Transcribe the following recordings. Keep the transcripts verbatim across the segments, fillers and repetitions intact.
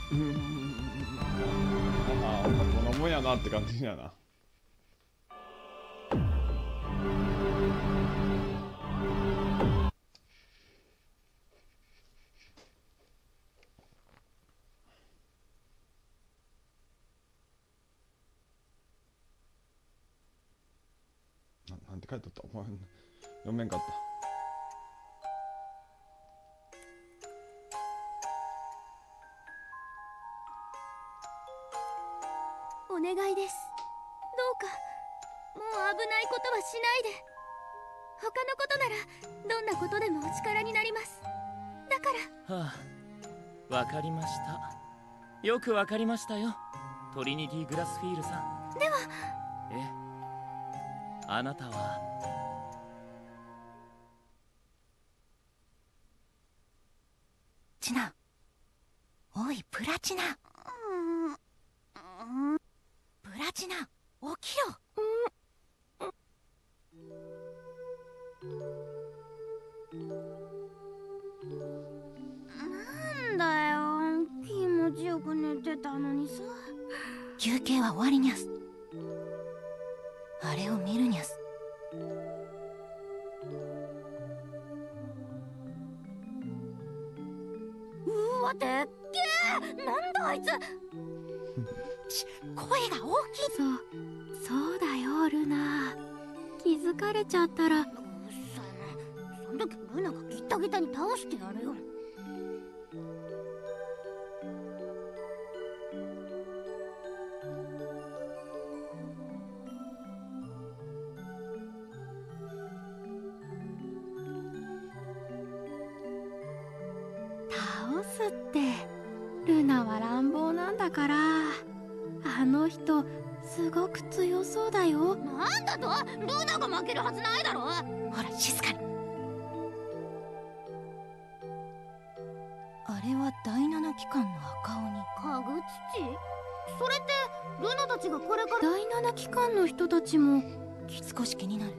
うん。まあこんなもんやなって感じやな。ななんて書いてあったお前読めんかった。 お願いです。どうかもう危ないことはしないで。他のことならどんなことでもお力になります。だから。 はあ、わかりました。よくわかりましたよ、トリニティ・グラスフィールさん。 では。 え、あなたはチナ。おいプラチナ。プラチナ起きろ。 なんだよ、気持ちよく寝てたのにさ。 休憩は終わりにゃす。あれを見るにゃす。 うわ、でっけえ。なんだあいつ。 ち声が大きい。 そうそうだよルナ。気づかれちゃったら。うっさいな。そん時ルナがギッタギタに倒してやるよ。倒すってルナは乱暴なんだから。あの人すごく強そうだよ。なんだと。ルナが負けるはずないだろ。ほら静かに。あれは第七機関の赤鬼。 かぐ土。それってルナたちがこれから第七機関の人たちも少し気になる。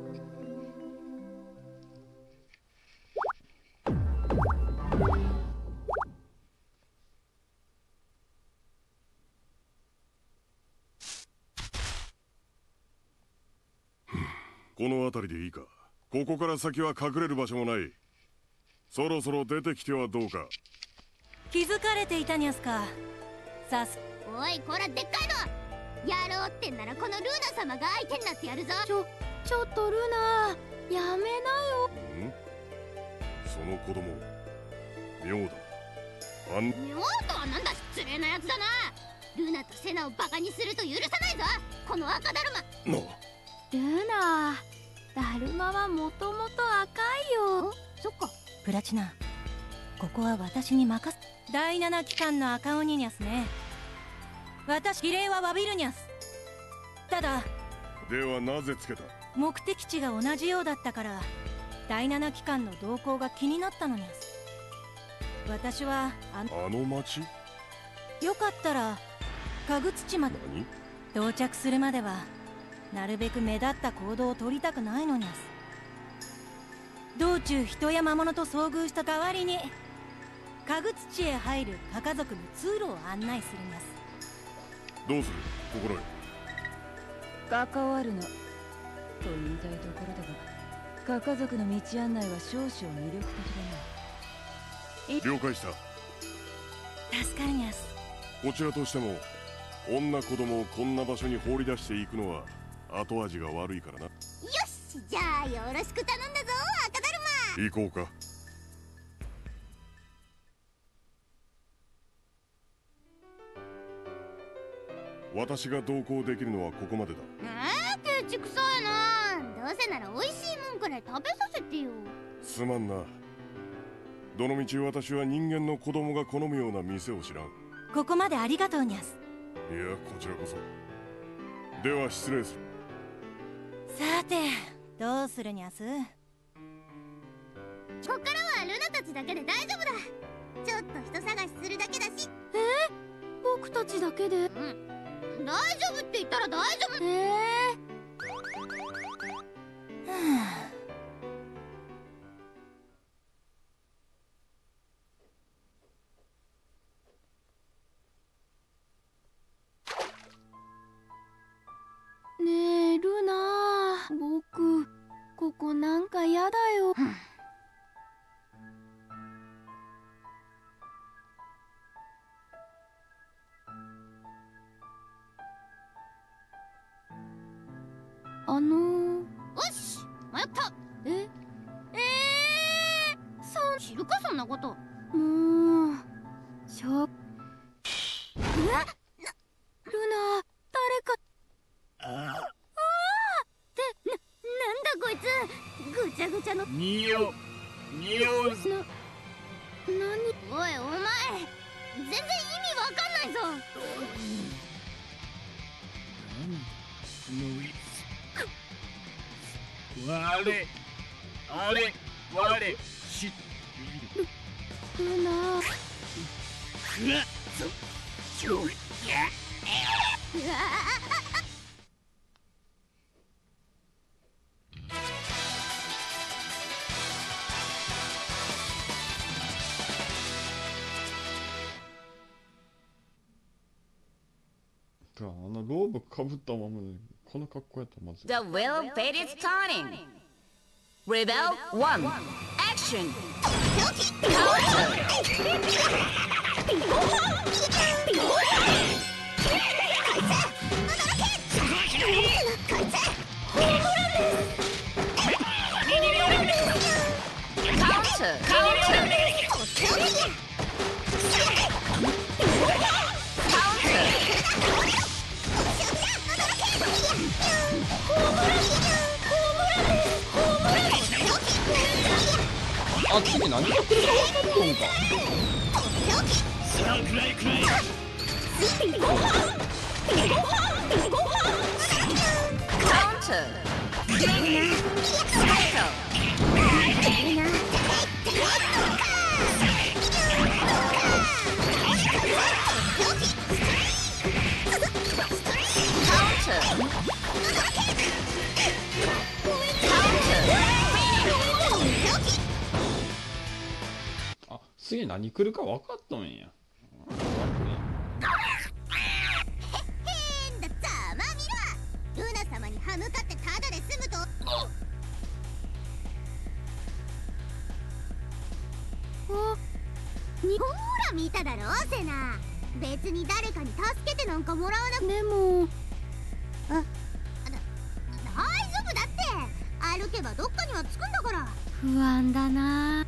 この辺りでいいか。ここから先は隠れる場所もない。そろそろ出てきてはどうか。 気づかれていたにゃすか。さす。 おいこらでっかいの。やろうってんならこのルーナ様が相手になってやるぞ。ちょちょっとルナやめなよ。 んその子供妙だ。あん妙とはなんだ。失礼なやつだな。ルナとセナをバカにすると許さないぞこの赤だるま。 なルナだるまはもともと赤いよ。そっか。 プラチナ、ここは私に任す。第七機関の赤鬼にゃすね。私儀礼は詫びるにゃす。ただではなぜつけた。 目的地が同じようだったから第七機関の動向が気になったのにゃす。私はああの町。 よかったら家具土まで到着するまではなるべく目立った行動を取りたくないのにゃす。道中人や魔物と遭遇した代わりに家具土へ入るカ家族の通路を案内するにゃす。 どうする心得。 関わるなと言いたいところだが、カ家族の道案内は少々魅力的だな。 了解した。 助かるにゃす。 こちらとしても女子供をこんな場所に放り出していくのは後味が悪いからな。よし、じゃあよろしく頼んだぞ赤だるま。 行こうか。私が同行できるのはここまでだ。 えー、ケチくさいな。どうせなら美味しいもんくらい食べさせてよ。 すまんな。どのみち私は人間の子供が好むような店を知らん。 ここまでありがとうにゃす。 いやこちらこそ。では失礼する。 さてどうするにゃす。 こっからはルナたちだけで大丈夫だ。ちょっと人探しするだけだし。えー、僕たちだけで。うん、大丈夫って言ったら大丈夫。えー、 はあ。 やった。えええー、そう知るかそんなこと。もうしょう。えなルナ誰か。ああってななんだこいつぐちゃぐちゃのニオニオな何。おいお前全然意味わかんないぞ。 我あれ我知っている。 ルナうわそちょいやうわてかあのローブかぶったままでこの格好やったらまずい。 The will fate is turning. Rebel one. Action. Counter. Counter. Counter. あっちに何が来るか分かっとんか。 さあくらいくらい。 Counter. Counter. あ、次何来るか分かっとんや。 へんだざまみろ。ルナ様に歯向かってただで済むと。おにほら見ただろセナ。別に誰かに助けてなんかもらわなくてもあだ大丈夫だって。歩けばどっかには着くんだから。不安だな。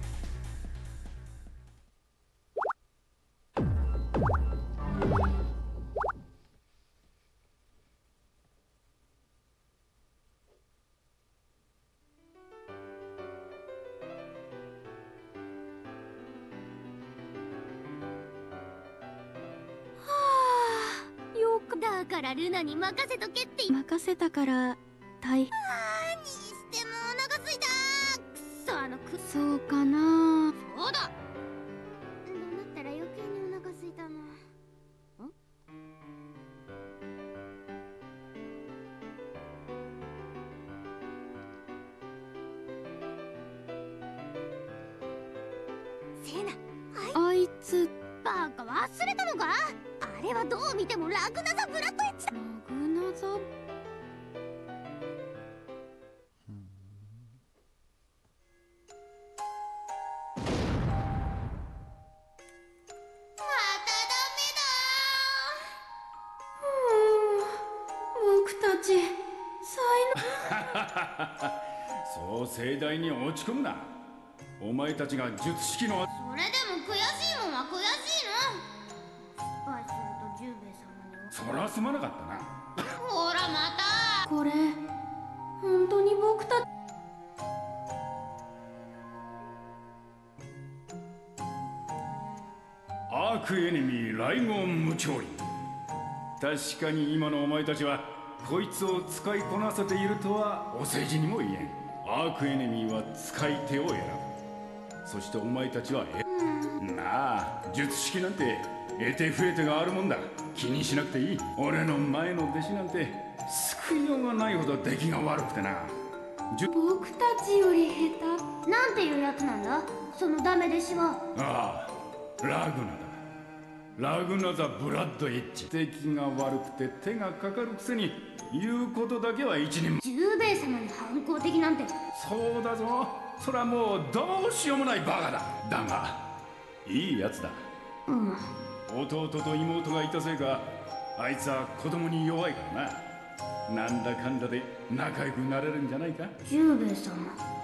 だからルナに任せとけって任せたから大変。にしてもお腹すいた。くそあのくそうかな。そうだ。どうなったら余計にお腹すいたな。んセナあいつバカ忘れたのか。あれはどう見てもラグナザ・ブラッドエッジだ。ラグナザまたダメだ。僕たち才能そう盛大に落ち込むな。お前たちが術式のそれでも悔しいもんは悔しいの。失敗すると十兵衛様にそらすまなかったな。 ほらまたこれ本当に僕たちアークエネミーライゴン無調理。確かに今のお前たちはこいつを使いこなせているとはお世辞にも言えん。アークエネミーは使い手を選ぶ。そしてお前たちはえ、うん、なあ術式なんて得手不得手があるもんだ。気にしなくていい。俺の前の弟子なんて救いようがないほど出来が悪くてな。 僕たちより下手なんていうやつなんだそのダメ弟子は。 ああラグナだ。ラグナザ・ブラッドエッジ。敵が悪くて手がかかるくせに言うことだけは一人。 十兵衛様に反抗的なんて。 そうだぞ。それはもうどうしようもないバカだ。だがいいやつだ。 うん。 弟と妹がいたせいかあいつは子供に弱いからな。 なんだかんだで仲良くなれるんじゃないか。 十兵衛様。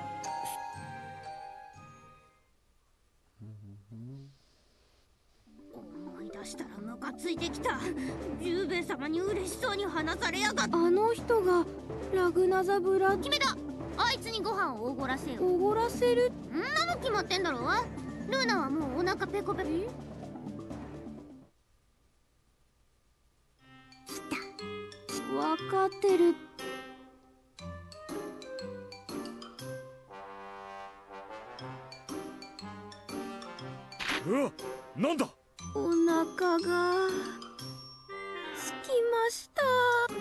思い出したらムカついてきた。十兵衛様に嬉しそうに話されやがった。 あの人がラグナザブラ。 決めた。あいつにご飯をおごらせよ。 おごらせる。 んなの決まってんだろ。ルーナはもうお腹ペコペコ。来た。 わかってる。 うわ、なんだ。 お腹がすきました。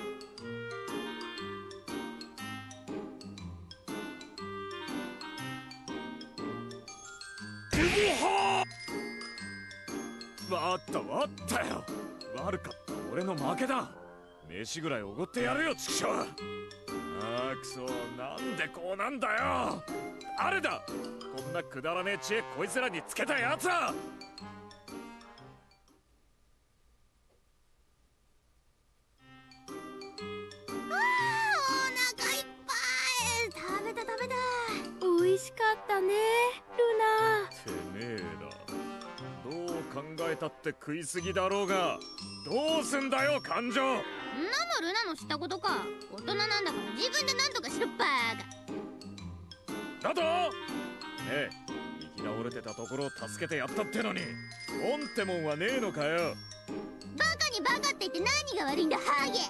わったわったよ。悪かった、俺の負けだ。飯ぐらいおごってやるよ、畜生。あーくそ、なんでこうなんだよ。誰だこんなくだらねえ知恵こいつらにつけたやつは。 美味しかったね、ルナ。 てめえらどう考えたって食いすぎだろうが。どうすんだよ感情。 んなのルナのしたことか。大人なんだから自分で何とかしろバーだとねえ、生き倒れてたところを助けてやったってのに恩ってもんはねえのかよ。 ガ。バカにバカって言って何が悪いんだハゲ。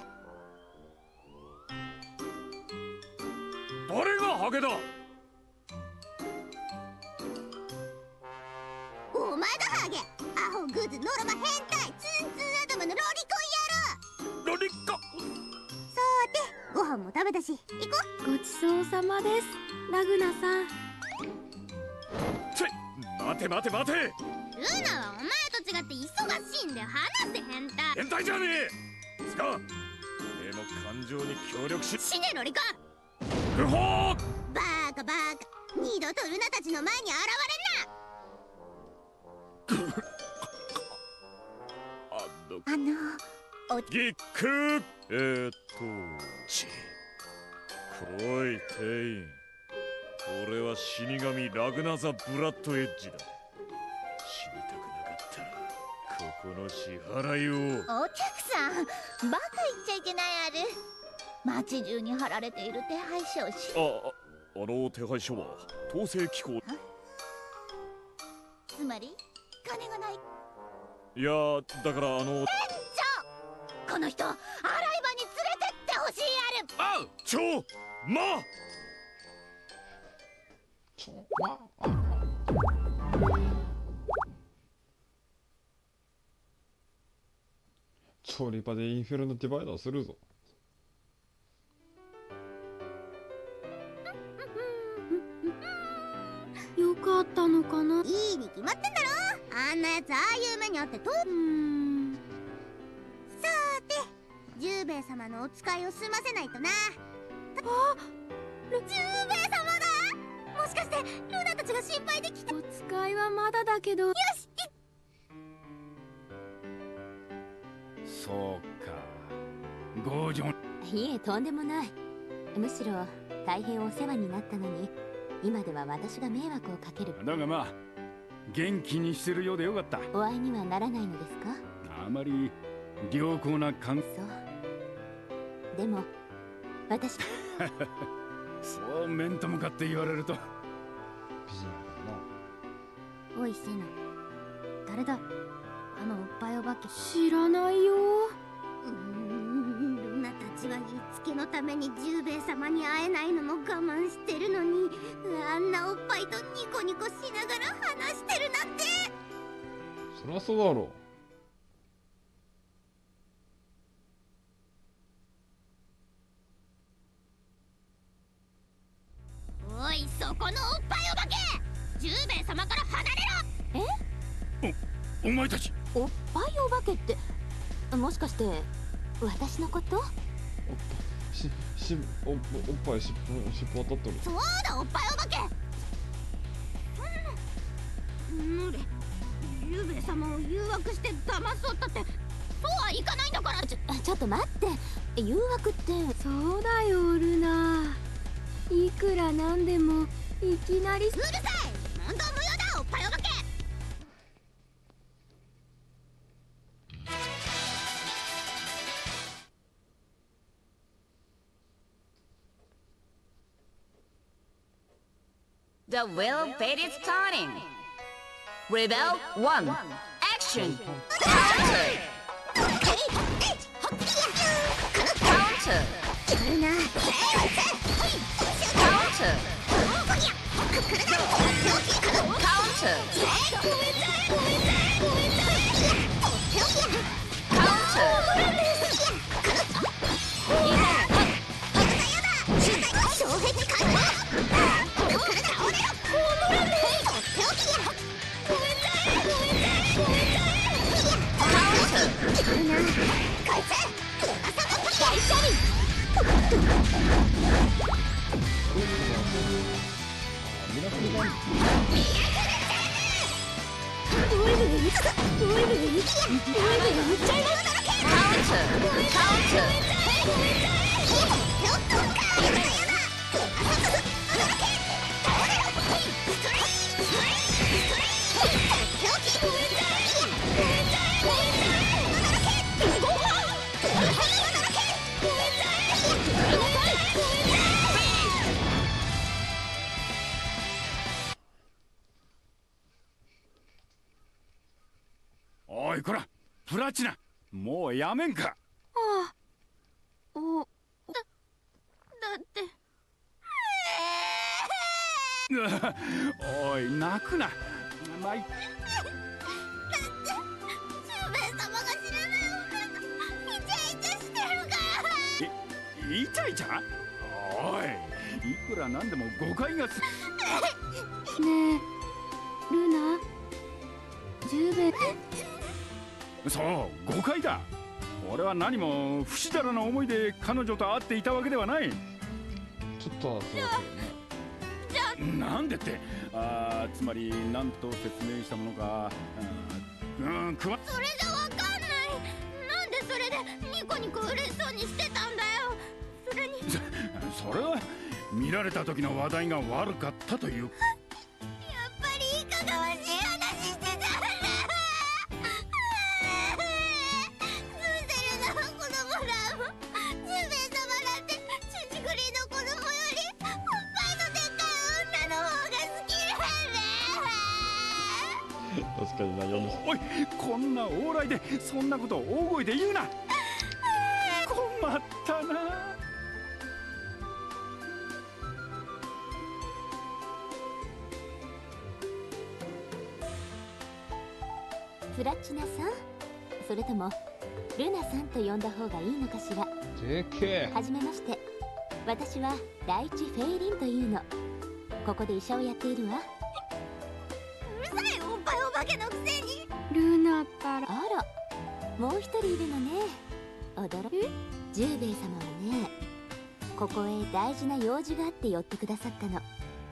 誰がハゲだ。 お前だハゲ。アホグズノロマ変態ツンツン頭のロリコン野郎。 ロリッコ。 さーてご飯も食べたし行こごちそうさまです、ラグナさん。 ちょ、待て待て待て。 う。ルナはお前と違って忙しいんだよ。話せ変態。 変態じゃねえ。つかてめえも感情に協力し。 死ねロリコン。 不法。 バカバカ。二度とルナたちの前に現れんな。 あのあのギック。えーっとち来い店員。俺は死神ラグナザ・ブラッドエッジだ。死にたくなかったらここの支払いを。 お客さんバカ言っちゃいけないある。街中に貼られている手配書し。 ああ、あの手配書は統制機構。 つまり金がない。 いやだからあのこの人洗い場に連れてってほしいある。 あちょまあちょまあ調理場でインフェルノディバイダーするぞ。 よかったのかな。 いいに決まってんだろ。あんなやつああいう目にあってと。 うーん。 さーて十兵衛様のお使いを済ませないとな。 あ、 十兵衛様だ。もしかしてルナたちが心配できた。 お使いはまだだけど。 よし。 そうか、強情。 いえ、とんでもない。むしろ大変お世話になったのに今では私が迷惑をかける。 だがまあ元気にしてるようでよかった。 お会いにはならないのですか。 あまり良好な関係。 そうでも私そう面と向かって言われると。 美人やおいセナ、誰だあのおっぱいお化け。 知らないよ。 うーん、ルナたちは言いつけのために十兵衛様に会えないのも我慢してるのに、あんなおっぱいとニコニコしながら話してるなんて。 そりゃそうだろおいそこのおっぱいお化け、十兵衛様から離れろ。 おお前たちおっぱいお化けってもしかして私のこと。 おっぱいししおおっぱいしっぽしっぽ当たっとる。 そうだおっぱいお化け。無理。十兵衛様を誘惑して騙そうったってそうはいかないんだから。 ちょちょっと待って、 誘惑って。 そうだよルナ。いくらなんでもいきなり。うるさい、 問答無用だおっぱいお化け。 The will fate is turning. Rebel one. Action. Counter. Counter. Counter. Counter. おいこらプラチナ、もうやめんか。 ああ、おだだっておい泣くな。まいイチャイチャ。おいいくらなんでも誤解がす。 ねえルナ、ジューベ。 そう誤解だ。俺は何も不死だらな思いで彼女と会っていたわけではない。 ちょっとはそうだよね。 なんでって、あーつまり何と説明したものか。うん、うん、くわ。 それじゃわかんない。なんでそれでニコニコ嬉しそうにしてたんだよ。それにそれは見られた時の話題が悪かったという。 やっぱりいかがわしい話してたんだ。スーゼルの子供らもジュベイ様だってチチグリの子供よりおっぱいのでっかい女の方が好きなんだ。 確かにな、読む。 おいこんな往来でそんなことを大声で言うな。困ったな。 プラチナさん、それともルナさんと呼んだ方がいいのかしら。 でけえ。 はじめまして、私は第一フェイリンというの。ここで医者をやっているわ。 うるさいおっぱいお化けのくせに。 ルナったら。 あら、もう一人いるのね。驚く。ジューベイ様はね、ここへ大事な用事があって寄ってくださったの。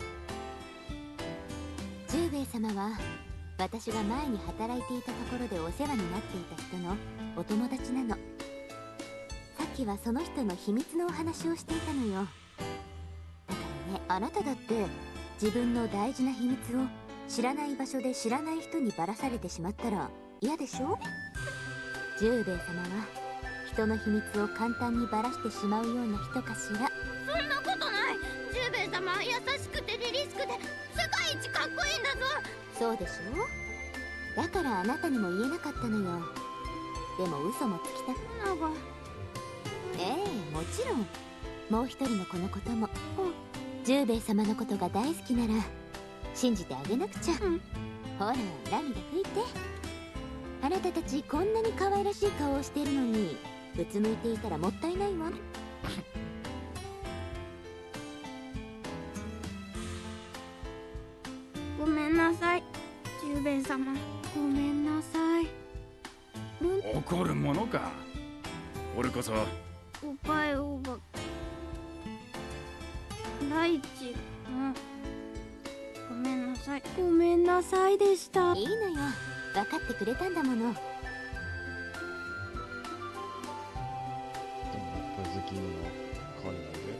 ジューベイ様は私が前に働いていたところでお世話になっていた人のお友達なの。さっきはその人の秘密のお話をしていたのよ。だからね、あなただって自分の大事な秘密を知らない場所で知らない人にばらされてしまったら嫌でしょ。ジューベイ様は人の秘密を簡単にばらしてしまうような人かしら。 そんなことない。ジューベイ様は優しくて凛々しくて世界一かっこいいんだぞ。 そうでしょ。だからあなたにも言えなかったのよ。でも嘘もつきたくなが。 ええ、もちろん。もう一人の子のことも。ジューベイ様のことが大好きなら信じてあげなくちゃ。うん、ほら涙拭いて。あなたたちこんなに可愛らしい顔をしているのにうつむいていたらもったいないわ。 ごめんなさいジューベイ様、ごめんなさい。 怒るものか。俺こそおっぱいおば大地、うん、ごめんなさい。ごめんなさいでした。 いいのよ、分かってくれたんだもの。 でもやっぱりきな彼なんで。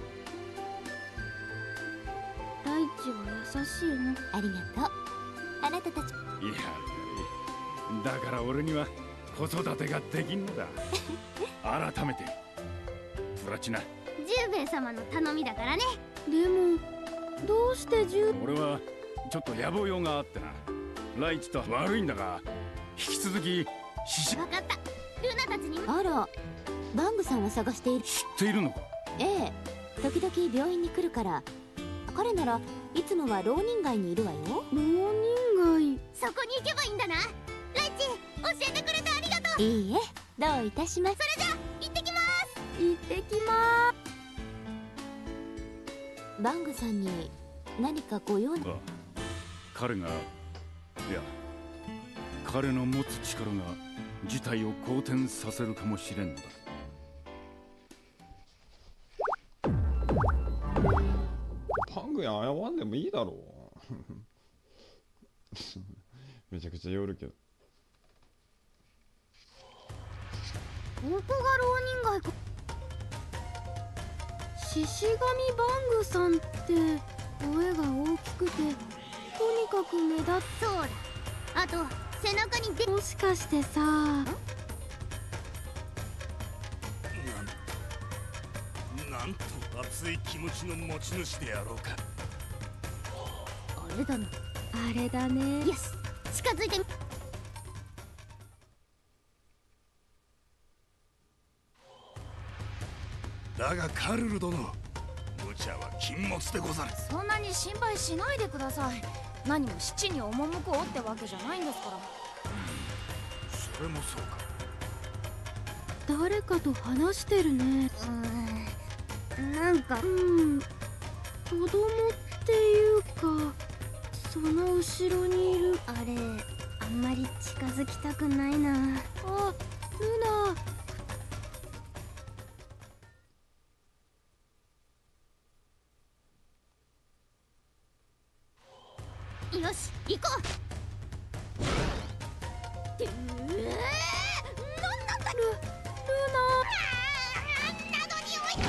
大地は優しいの。 ありがとう。あなたたち。 いやいや、だから俺には子育てができんのだ。改めてプラチナ、 十兵衛様の頼みだからね。でもどうして十俺はちょっと野望用があってな。ライチと悪いんだが引き続き獅子。 分かった。ルナたちにも。 あら、バングさんを探している。 知っているのか？ ええ、時々病院に来るから。彼ならいつもは浪人街にいるわよ。 浪人街。そこに行けばいいんだな。ライチ、教えてくれてありがとう。 いいえ、どういたします。 それじゃ行ってきます。行ってきまバングさんに何かご用な。 あ、彼が、いや彼の持つ力が事態を好転させるかもしれんのだ。 パングや謝んでもいいだろう。めちゃくちゃ寄るけど。 ここが浪人街か。獅子神バングさんって声が大きくてとにかく目立つ。そうだ。あと背中にで。もしかしてさ、 なんなんと熱い気持ちの持ち主であろうか。 あれだな。あれだね。よし、近づいてみ。 だがカルル殿、無茶は禁物でござる。 そんなに心配しないでください。何も七に赴こうってわけじゃないんですから。 それもそうか。 誰かと話してるね。うん、なんか、うん、子供っていうか、その後ろにいる。あれ、あんまり近づきたくないな。あ、ルナ。よし、行こう。ってうえー、なんなんだ。ルルナなのにおい。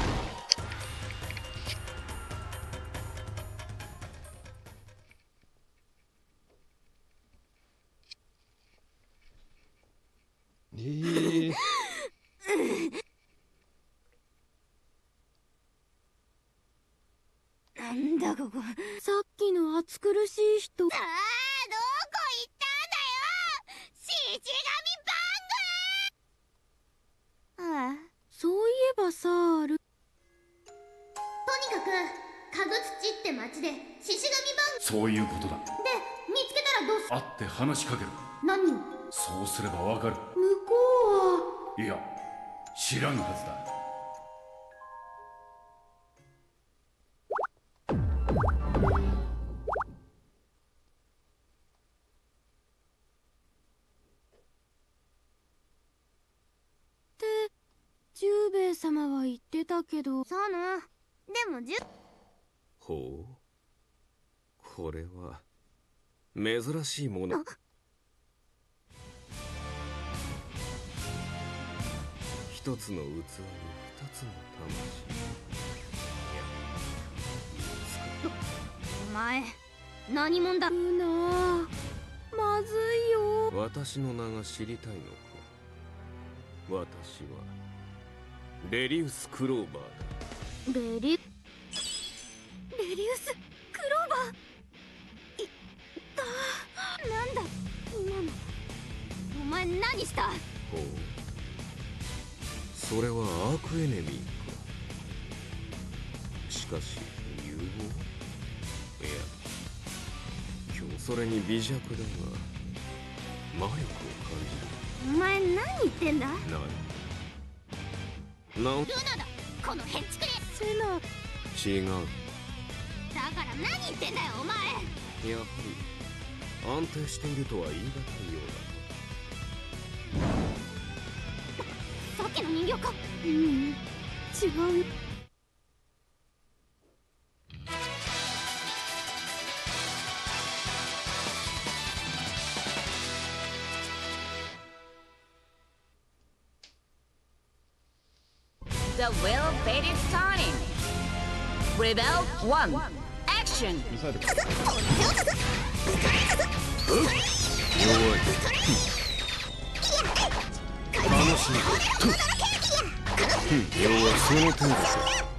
ええー。 なんだここ。さっきの暑苦しい人。さあ、どこ行ったんだよ、獅子神バング。ああ、そういえばさ、ル。とにかくかぐつちって町で獅子神バング。 そういうことだ。 で、見つけたらどうす。 会って話しかける。 何を。 そうすればわかる。 向こうは。 いや、知らんはずだ。 十兵衛様は言ってたけど。そうな。でもじゅ。 ほう、これは珍しいもの。一つの器に二つの魂。お前何者だ。うなあ、まずいよ。 私の名が知りたいのか。私はレリウス・クローバーだ。 レリレリウス・クローバー。いったなんだ今の。お前何した。 ほう、それはアークエネミーか。しかし融合、いや今日それに微弱だが魔力を感じる。お前何言ってんだ。 じる。何なおルナだ、このヘンチクリ。セナ。 違う。 だから何言ってんだよお前。 やはり安定しているとは言い難いようだ。さっきの人形か。うん、違う。 The will fate is starting. Rebel one. Action. ミサイルか。 弱い。楽しみ。弱い。その程度か。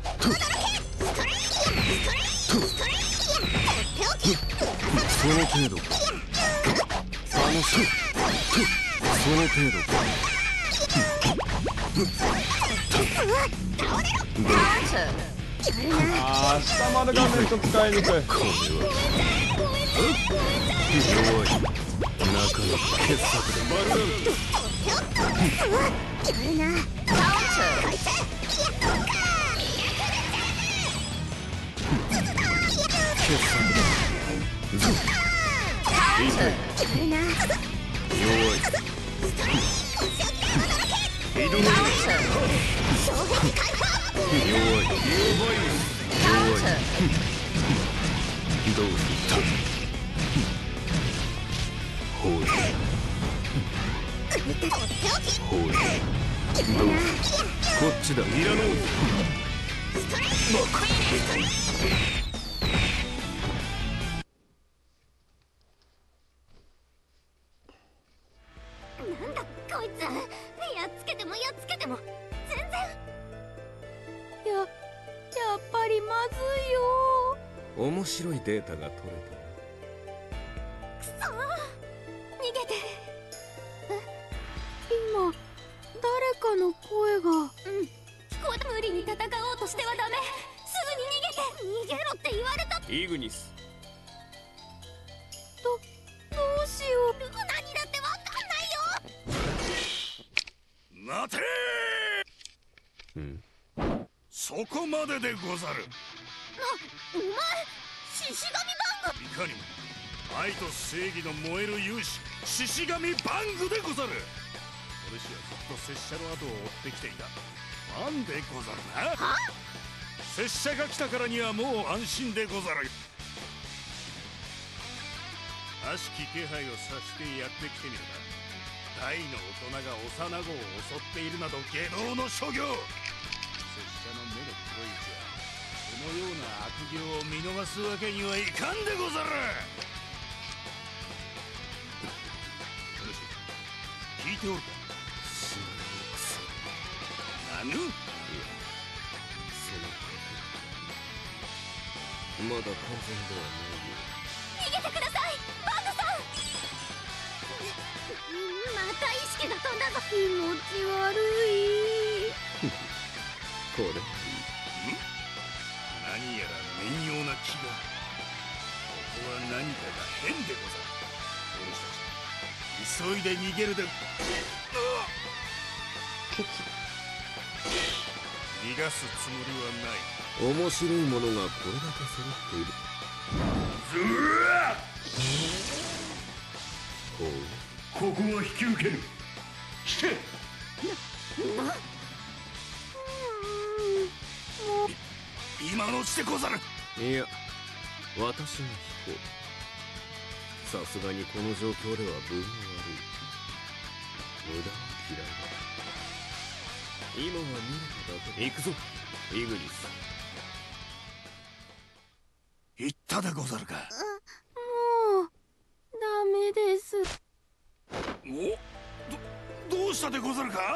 その程度か。楽しみ。その程度か。 あー、下丸がめっちゃ使いにくい。 これは弱い。なかなか傑作でバルラウ傑作だ。痛い。弱い。挑め。弱い。弱い。どうしたほうほうどうこっちだ。いらのなんだこいつ、やっつけてもやっつけても全然。 ややっぱりまずいよ。 面白いデータが取れたな。 くそー、逃げて。 今誰かの声が。うん、 聞こえた。無理に戦おうとしてはダメ。すぐに逃げて。逃げろって言われた。 イグニス。 どどうしよう。 何だってわかんないよ。 待てー。 うんそこまででござる。 お前、獅子神バング。 いかにも愛と正義の燃える勇士、獅子神バングでござる。お主はずっと拙者の後を追ってきていた。なんでござるな。 は？ 拙者が来たからにはもう安心でござる。悪しき気配を察してやってきてみるが、大の大人が幼子を襲っているなど下道の所業。拙者の目の黒いじゃこのような悪行を見逃すわけにはいかんでござる。お主聞いておるか。 死ぬくそ。 なぬ。いやそのことまだ完全ではないよ。 逃げてください、バングさん。また意識が飛んだぞ。 気持ち悪い。 これ何やら面妖な気が。ここは何かが変でござる。お主たち急いで逃げるで。逃がすつもりはない。 面白いものがこれだけ揃っている。 ずわっほう、ここは引き受ける。 引け。 な今のうちでござる。 いや、私が引こう。さすがにこの状況では分が悪い。無駄は嫌いだ。今は見れただけ。行くぞ、イグニス。 言ったでござるか。 もうダメです。 お、どどうしたでござるか。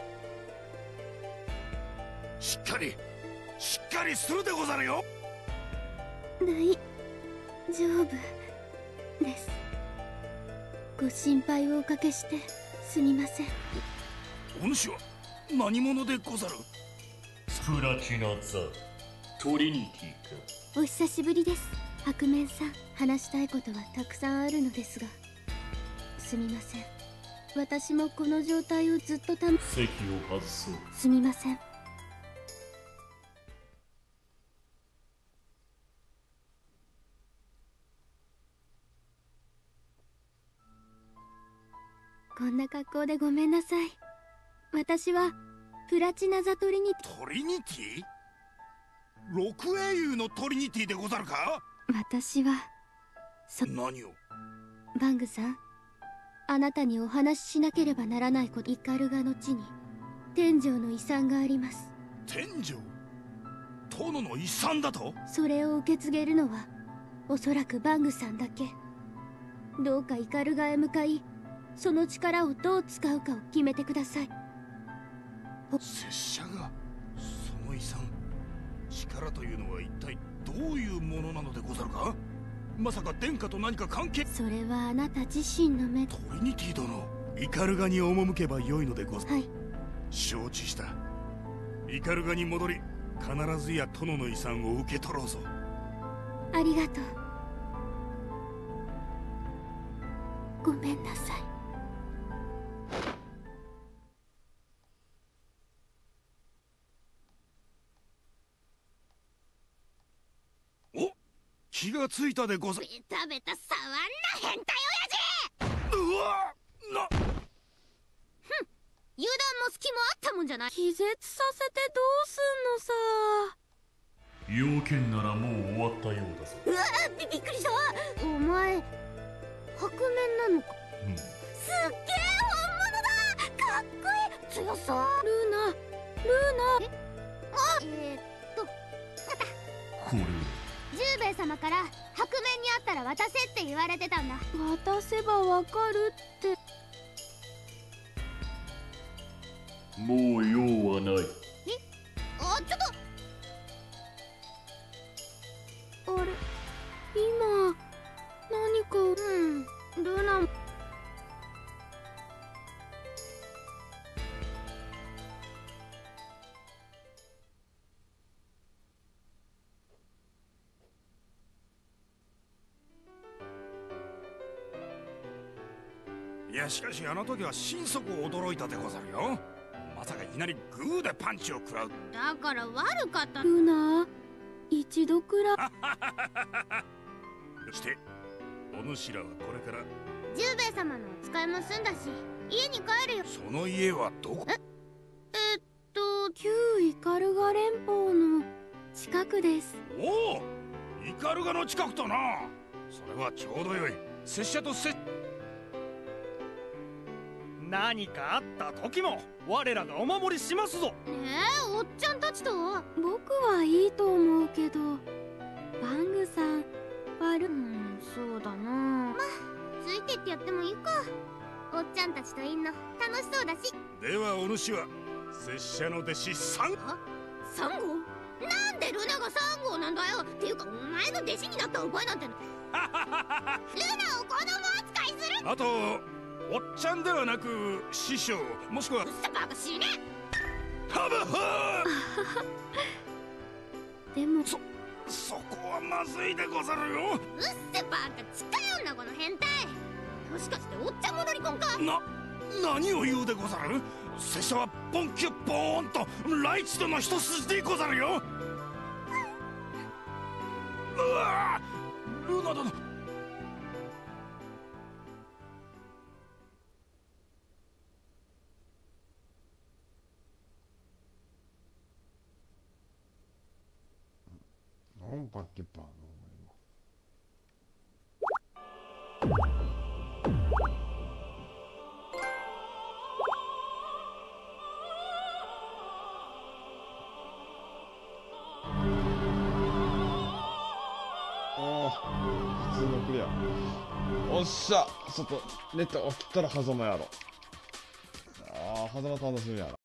しっかりしっかりするでござるよ。 大丈夫です。ご心配をおかけしてすみません。 お主は何者でござる。 プラチナザトリニティか。 お久しぶりです、白面さん。話したいことはたくさんあるのですが、すみません。私もこの状態をずっとため席を外そう。 すみません。こんな格好でごめんなさい。私はプラチナザトリニティ。 トリニティ？六英雄のトリニティでござるか。 私はそ何を。 バングさん、あなたにお話ししなければならないこと。イカルガの地に天上の遺産があります。 天上殿の遺産だと。 それを受け継げるのはおそらくバングさんだけ。どうかイカルガへ向かい、その力をどう使うかを決めてください。 拙者がその遺産、力というのは一体どういうものなのでござるか。まさか殿下と何か関係。 それはあなた自身の目。 トリニティ殿、イカルガに赴けばよいのでござる。 はい、 承知した。イカルガに戻り、必ずや殿の遺産を受け取ろうぞ。 ありがとう。ごめんなさい。 お、気がついたでござ。 ベタベタ触んな変態親父。うわな。 ふん、油断も隙もあったもんじゃない。 気絶させてどうすんのさ。 要件ならもう終わったようだぞ。 うわー、び、びっくりした。お前白面なのか。 うん、 すっげえ本物だ。かっこいい。強そう。ルーナ、ルーナ。え、あ、えー、っと、またこれ十兵衛様から白面にあったら渡せって言われてたんだ。 渡せばわかるって。 もう用はない。 え、あ、ちょっと。あれ、今何か。うん、ルナ。 いや、しかしあの時は心底驚いたでござるよ。まさかいきなりグーでパンチを食らう。 だから悪かった。 ルナ、一度くらい。 そしてお主らはこれから十兵衛様のお使いも済んだし、家に帰るよ。 その家はどこ。 え、えっと旧イカルガ連邦の近くです。 おお、イカルガの近くとな。それはちょうどよい。拙者とせ。 何かあった時も我らがお守りしますぞ。 ねえ、おっちゃんたちと。 僕はいいと思うけど、バングさん悪。 うん、そうだな。まあついてってやってもいいか。おっちゃんたちといんの楽しそうだし。 ではお主は拙者の弟子サンゴ。 サンゴ？なんでルナがサンゴなんだよ。っていうかお前の弟子になった覚えなんて。ルナを子供扱いする。 あとおっちゃんではなく師匠、もしくはうっせバカ死ね。 ハブハでもそそこはまずいでござるよ。 うっせバカ近寄んなこの変態。もしかしておっちゃん戻りこんか。 な何を言うでござる。拙者はボンキュッボーンとライチとの一筋でござるよ。うわルナ殿。 なんだっけば。普通のクリア。おっしゃ、外出て起きたら狭間やろ。ああ、狭間楽しみやな。